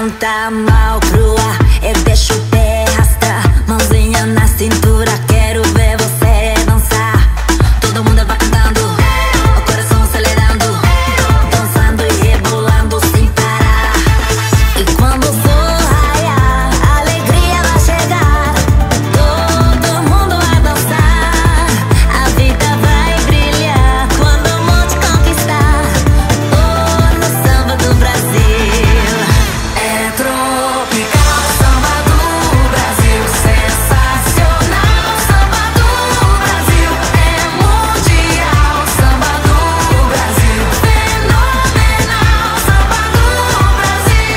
levanta a mão pro ar e deixa o pé arrastar, mãozinha na cintura, quero ver você dançar. Todo mundo vai cantando, o coração acelerando, dançando e rebolando sem parar. E quando o sol raiar, a alegria vai chegar, todo mundo vai dançar, a vida vai brilhar quando o mundo te conquistar. Oh, no samba do Brasil é tropical, samba do Brasil, sensacional. Samba do Brasil é mundial, samba do Brasil fenomenal, samba do Brasil.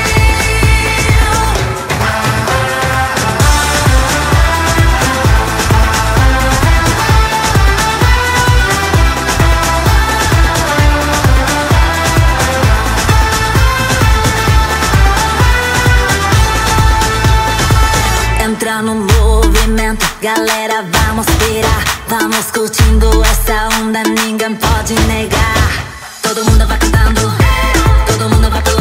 Entra no movimento, galera, vamos pirar, vamos curtindo essa onda, ninguém pode negar. Todo mundo vai cantando, todo mundo vai pulando.